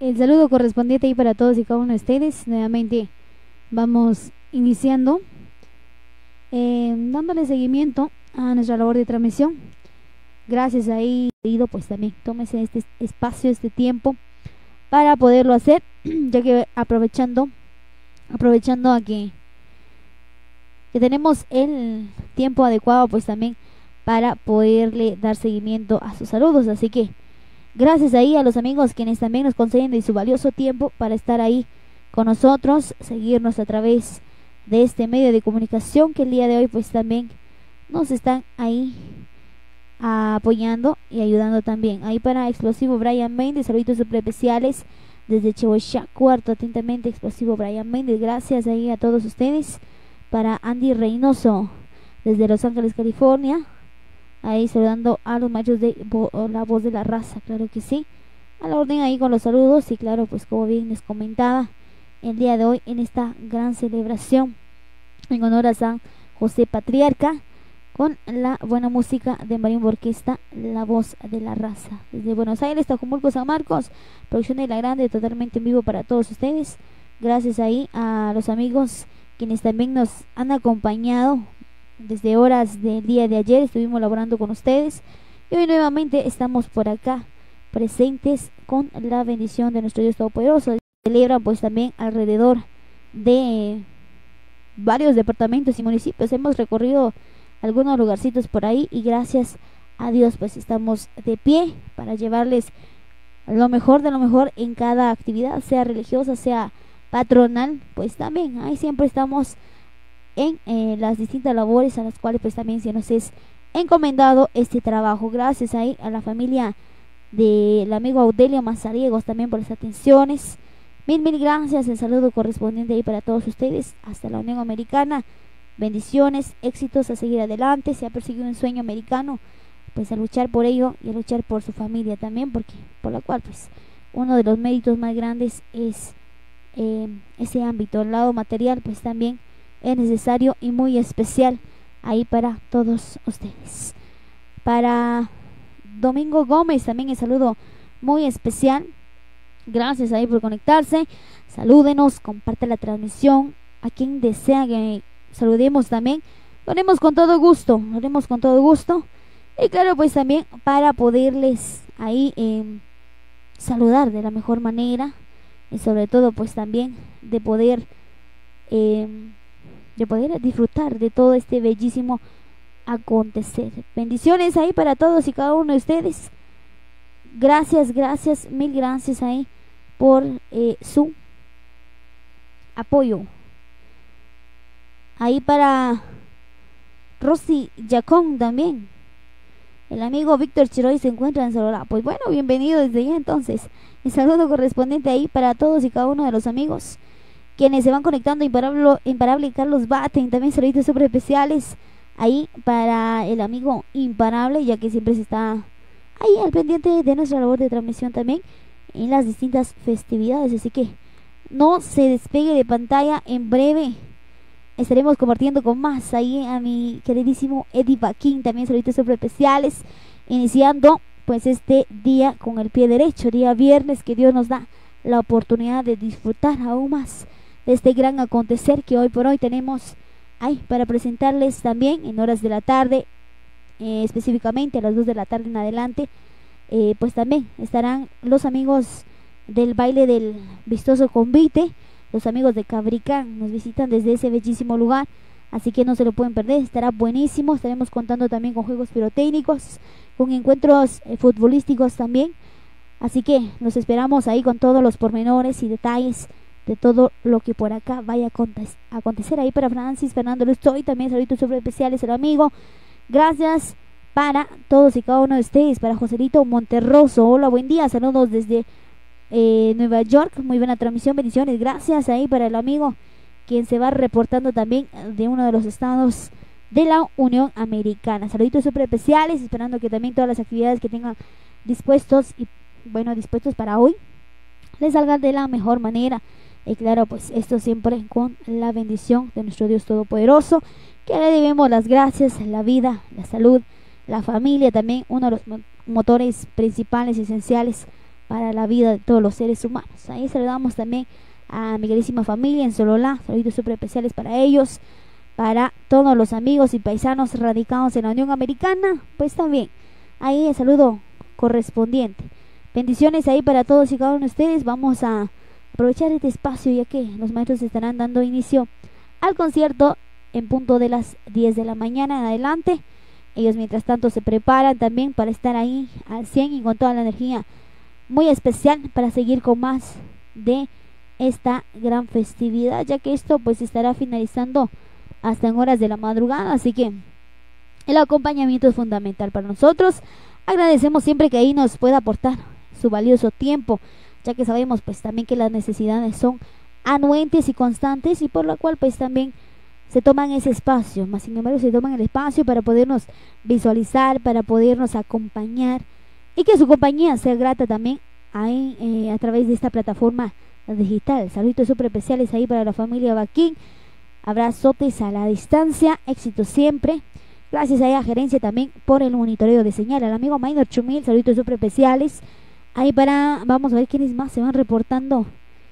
El saludo correspondiente ahí para todos y cada uno de ustedes. Nuevamente vamos iniciando, dándole seguimiento a nuestra labor de transmisión. Gracias ahí, pues también tómese este espacio, este tiempo para poderlo hacer, ya que aprovechando a que tenemos el tiempo adecuado, pues también para poderle dar seguimiento a sus saludos. Así que gracias ahí a los amigos quienes también nos conceden de su valioso tiempo para estar ahí con nosotros, seguirnos a través de este medio de comunicación que el día de hoy pues también nos están ahí apoyando y ayudando también. Ahí para Explosivo Brian Méndez, saluditos super especiales desde Chihuahua Cuarto, atentamente Explosivo Brian Méndez, gracias ahí a todos ustedes. Para Andy Reynoso desde Los Ángeles, California, ahí saludando a los machos de la voz de la raza, claro que sí, a la orden ahí con los saludos. Y claro, pues como bien les comentaba, el día de hoy en esta gran celebración en honor a San José Patriarca, con la buena música de Marimba Orquesta, la voz de la raza, desde Buenos Aires, Tajumulco, San Marcos, producción de La Grande, totalmente en vivo para todos ustedes. Gracias ahí a los amigos quienes también nos han acompañado desde horas del día de ayer. Estuvimos laborando con ustedes y hoy nuevamente estamos por acá presentes con la bendición de nuestro Dios Todopoderoso. Celebran pues también alrededor de varios departamentos y municipios. Hemos recorrido algunos lugarcitos por ahí y gracias a Dios pues estamos de pie para llevarles lo mejor de lo mejor en cada actividad, sea religiosa, sea patronal, pues también ahí siempre estamos en las distintas labores a las cuales pues también se nos es encomendado este trabajo. Gracias ahí a la familia del amigo Audelio Mazariegos también por las atenciones. Mil gracias, el saludo correspondiente ahí para todos ustedes hasta la Unión Americana. Bendiciones, éxitos, a seguir adelante. Si ha perseguido un sueño americano, pues a luchar por ello y a luchar por su familia también, porque por la cual pues uno de los méritos más grandes es ese ámbito. El lado material pues también es necesario y muy especial ahí para todos ustedes. Para Domingo Gómez también el saludo muy especial. Gracias ahí por conectarse. Salúdenos, comparte la transmisión. A quien desea que saludemos también, lo haremos con todo gusto, lo haremos con todo gusto. Y claro, pues también para poderles ahí saludar de la mejor manera y sobre todo pues también de poder disfrutar de todo este bellísimo acontecer. Bendiciones ahí para todos y cada uno de ustedes. Gracias, mil gracias ahí por su apoyo. Ahí para Rosy Yacón también. El amigo Víctor Chiroy se encuentra en Sonora. Pues bueno, bienvenido desde ya entonces. El saludo correspondiente ahí para todos y cada uno de los amigos quienes se van conectando. Imparable Carlos Baten, también saluditos súper especiales ahí para el amigo Imparable, ya que siempre se está ahí al pendiente de nuestra labor de transmisión también en las distintas festividades. Así que no se despegue de pantalla, en breve estaremos compartiendo con más ahí a mi queridísimo Eddie Baquín, también saluditos súper especiales, iniciando pues este día con el pie derecho, día viernes, que Dios nos da la oportunidad de disfrutar aún más de este gran acontecer que hoy por hoy tenemos ahí para presentarles también en horas de la tarde, específicamente a las 2 de la tarde en adelante. Pues también estarán los amigos del baile del vistoso convite, los amigos de Cabricán nos visitan desde ese bellísimo lugar, así que no se lo pueden perder, estará buenísimo. Estaremos contando también con juegos pirotécnicos, con encuentros futbolísticos también, así que nos esperamos ahí con todos los pormenores y detalles de todo lo que por acá vaya a acontecer. Ahí para Francis Fernando Lustoy, también saluditos súper especiales el amigo. Gracias para todos y cada uno de ustedes. Para Joselito Monterroso, hola, buen día, saludos desde Nueva York, muy buena transmisión, bendiciones. Gracias ahí para el amigo quien se va reportando también de uno de los estados de la Unión Americana. Saluditos súper especiales, esperando que también todas las actividades que tengan dispuestos para hoy les salgan de la mejor manera. Y claro, pues esto siempre con la bendición de nuestro Dios Todopoderoso, que le debemos las gracias, la vida, la salud, la familia también, uno de los motores principales y esenciales para la vida de todos los seres humanos. Ahí saludamos también a mi queridísima familia en Sololá, saludos súper especiales para ellos, para todos los amigos y paisanos radicados en la Unión Americana, pues también ahí el saludo correspondiente. Bendiciones ahí para todos y cada uno de ustedes. Vamos a aprovechar este espacio ya que los maestros estarán dando inicio al concierto en punto de las 10 de la mañana en adelante. Ellos mientras tanto se preparan también para estar ahí al 100 y con toda la energía muy especial para seguir con más de esta gran festividad, ya que esto pues estará finalizando hasta en horas de la madrugada, así que el acompañamiento es fundamental para nosotros. Agradecemos siempre que ahí nos pueda aportar su valioso tiempo, ya que sabemos pues también que las necesidades son anuentes y constantes y por lo cual pues también se toman ese espacio, más sin embargo se toman el espacio para podernos visualizar, para podernos acompañar y que su compañía sea grata también ahí a través de esta plataforma digital. Saludos súper especiales ahí para la familia Baquín, abrazotes a la distancia, éxito siempre. Gracias ahí a gerencia también por el monitoreo de señal, al amigo Minor Chumil, saludos súper especiales ahí vamos a ver quiénes más se van reportando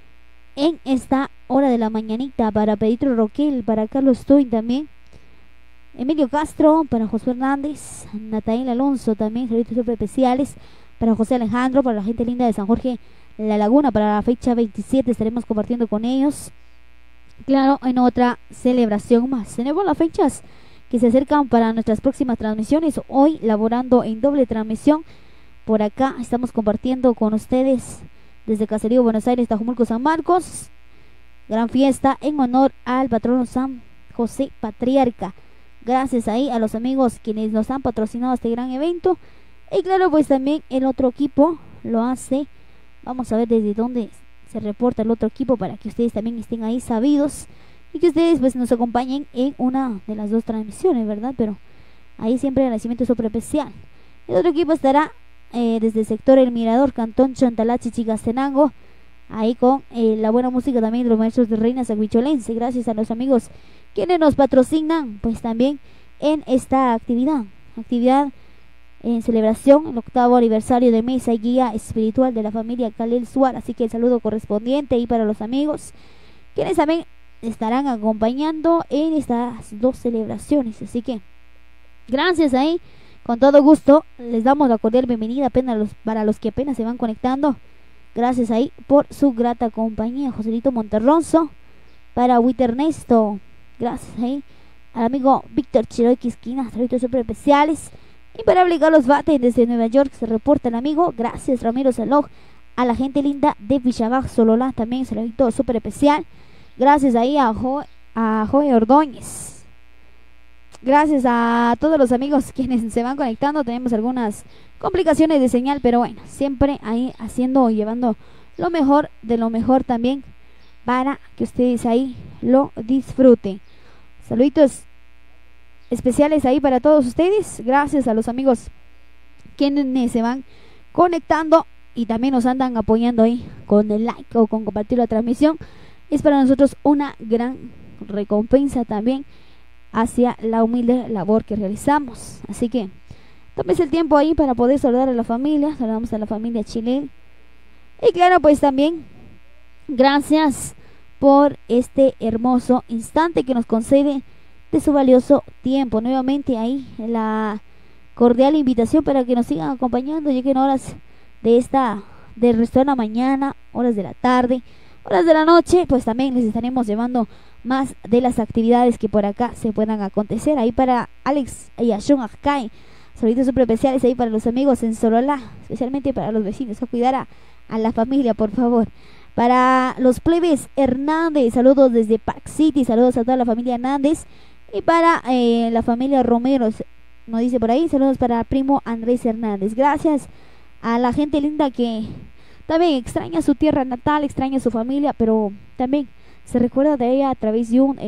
en esta hora de la mañanita. Para Pedro Roquel, para Carlos Tuin también, Emilio Castro, para José Hernández, Natael Alonso también, saludos súper especiales para José Alejandro, para la gente linda de San Jorge La Laguna. Para la fecha 27 estaremos compartiendo con ellos, claro, en otra celebración más. Tenemos las fechas que se acercan para nuestras próximas transmisiones, hoy laborando en doble transmisión. Por acá estamos compartiendo con ustedes desde Caserío, Buenos Aires, Tajumulco, San Marcos, gran fiesta en honor al patrono San José Patriarca. Gracias ahí a los amigos quienes nos han patrocinado este gran evento. Y claro, pues también el otro equipo lo hace. Vamos a ver desde dónde se reporta el otro equipo para que ustedes también estén ahí sabidos y que ustedes pues nos acompañen en una de las dos transmisiones, ¿verdad? Pero ahí siempre el agradecimiento súper especial. El otro equipo estará desde el sector El Mirador, Cantón Chantalachi, Chigastenango, ahí con la buena música también de los maestros de Reina Saguicholense. Gracias a los amigos quienes nos patrocinan pues también en esta actividad en celebración el 8º aniversario de mesa y guía espiritual de la familia Calel Suar. Así que el saludo correspondiente ahí para los amigos quienes también estarán acompañando en estas dos celebraciones. Así que gracias ahí, con todo gusto les damos la cordial bienvenida para los que apenas se van conectando. Gracias ahí por su grata compañía. Joselito Monterronzo, para Witter Ernesto, gracias ahí al amigo Víctor Cherokee Esquina, saludos súper especiales. Y para aplicar los bates desde Nueva York se reporta el amigo, gracias Ramiro Saloj, a la gente linda de Villavag, Sololá, también saludito súper especial. Gracias ahí a Joe Ordóñez. Gracias a todos los amigos quienes se van conectando. Tenemos algunas complicaciones de señal, pero bueno, siempre ahí haciendo y llevando lo mejor de lo mejor también para que ustedes ahí lo disfruten. Saluditos especiales ahí para todos ustedes. Gracias a los amigos quienes se van conectando y también nos andan apoyando ahí con el like o con compartir la transmisión. Es para nosotros una gran recompensa también hacia la humilde labor que realizamos. Así que tómese el tiempo ahí para poder saludar a la familia. Saludamos a la familia Chile. Y claro, pues también gracias por este hermoso instante que nos concede de su valioso tiempo. Nuevamente ahí la cordial invitación para que nos sigan acompañando, ya que en horas del resto de la mañana, horas de la tarde, horas de la noche, pues también les estaremos llevando más de las actividades que por acá se puedan acontecer. Ahí para Alex y Ashun Akkai, saluditos súper especiales ahí para los amigos en Sololá, especialmente para los vecinos, a cuidar a la familia, por favor. Para los plebes Hernández, saludos desde Park City, saludos a toda la familia Hernández. Y para la familia Romero, nos dice por ahí, saludos para primo Andrés Hernández. Gracias a la gente linda que también extraña su tierra natal, extraña su familia, pero también se recuerda de ella a través de un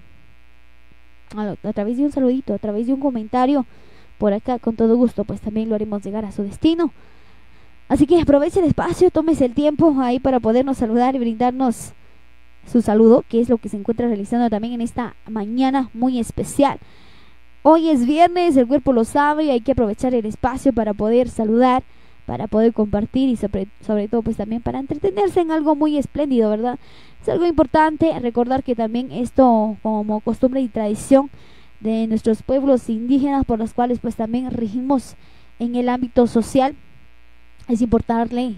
saludito, a través de un comentario por acá. Con todo gusto pues también lo haremos llegar a su destino. Así que aproveche el espacio, tómese el tiempo ahí para podernos saludar y brindarnos su saludo, que es lo que se encuentra realizando también en esta mañana muy especial. Hoy es viernes, el cuerpo lo sabe, y hay que aprovechar el espacio para poder saludar para poder compartir y sobre todo pues también para entretenerse en algo muy espléndido, ¿verdad? Es algo importante recordar que también esto como costumbre y tradición de nuestros pueblos indígenas por los cuales pues también regimos en el ámbito social, es importante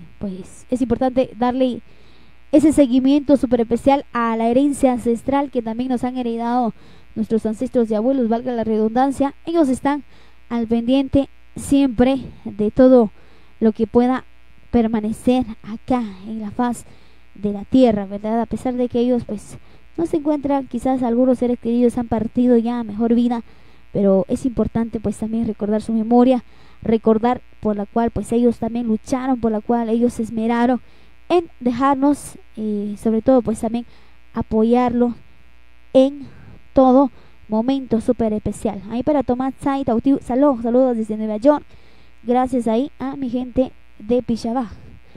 darle ese seguimiento súper especial a la herencia ancestral que también nos han heredado nuestros ancestros y abuelos, valga la redundancia. Ellos están al pendiente siempre de todo lo que pueda permanecer acá en la faz de la tierra, ¿verdad? A pesar de que ellos pues no se encuentran, quizás algunos seres queridos han partido ya a mejor vida, pero es importante pues también recordar su memoria, recordar por la cual pues ellos también lucharon, por la cual ellos se esmeraron en dejarnos, sobre todo pues también apoyarlo en todo momento súper especial. Ahí para Tomás Zay, saludos desde Nueva York, gracias ahí a mi gente de Pichabá.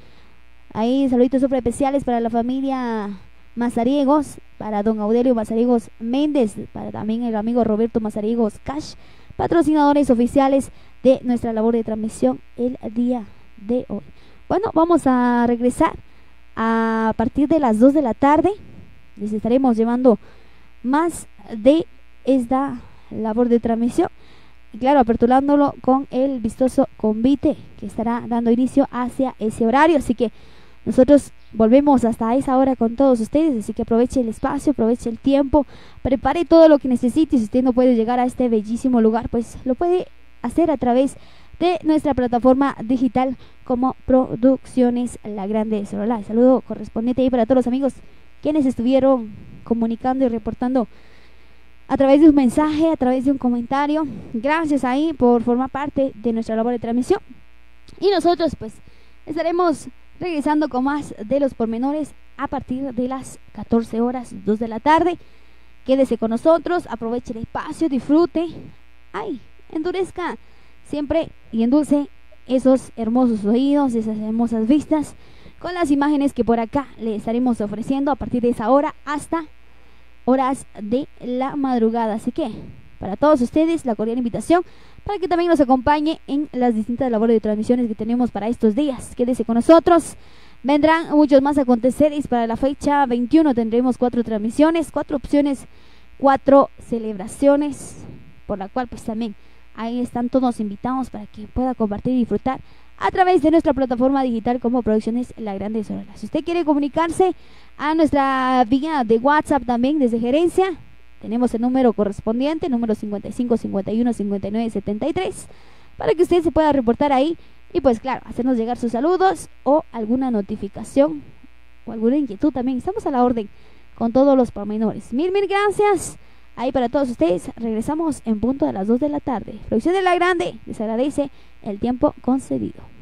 Ahí saluditos súper especiales para la familia Mazariegos, para don Audelio Mazariegos Méndez, para también el amigo Roberto Mazariegos Cash, patrocinadores oficiales de nuestra labor de transmisión el día de hoy. Bueno, vamos a regresar a partir de las 2 de la tarde. Les estaremos llevando más de esta labor de transmisión. Y claro, aperturándolo con el vistoso convite que estará dando inicio hacia ese horario. Así que nosotros volvemos hasta esa hora con todos ustedes. Así que aproveche el espacio, aproveche el tiempo, prepare todo lo que necesite. Si usted no puede llegar a este bellísimo lugar, pues lo puede hacer a través de nuestra plataforma digital como Producciones La Grande Sorola. Saludo correspondiente ahí para todos los amigos quienes estuvieron comunicando y reportando a través de un mensaje, a través de un comentario. Gracias ahí por formar parte de nuestra labor de transmisión. Y nosotros pues estaremos regresando con más de los pormenores a partir de las 14 horas, 2 de la tarde. Quédese con nosotros, aproveche el espacio, disfrute. Ay, endurezca siempre y endulce esos hermosos oídos, esas hermosas vistas con las imágenes que por acá le estaremos ofreciendo a partir de esa hora hasta horas de la madrugada. Así que para todos ustedes la cordial invitación para que también nos acompañe en las distintas labores de transmisiones que tenemos para estos días. Quédese con nosotros, vendrán muchos más aconteceres. Para la fecha 21 tendremos 4 transmisiones, 4 opciones, 4 celebraciones, por la cual pues también ahí están todos invitados para que pueda compartir y disfrutar a través de nuestra plataforma digital como Producciones La Grande Sorola. Si usted quiere comunicarse a nuestra vía de WhatsApp también desde gerencia, tenemos el número correspondiente, número 55 51 59 73, para que usted se pueda reportar ahí y pues claro, hacernos llegar sus saludos o alguna notificación o alguna inquietud también. Estamos a la orden con todos los pormenores. Mil gracias. Ahí para todos ustedes, regresamos en punto de las 2 de la tarde. Producción de La Grande les agradece el tiempo concedido.